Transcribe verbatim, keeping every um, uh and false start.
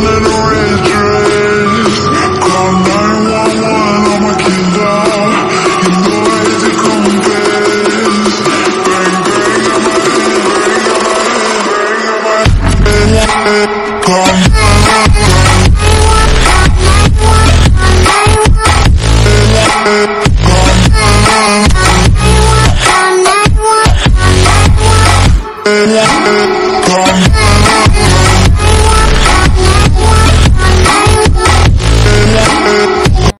in a red dress. Call nine one one, all my kids out. You know I hate to confess. Bang, bang on my head, bang on my head, bang on my head. Call nine one one.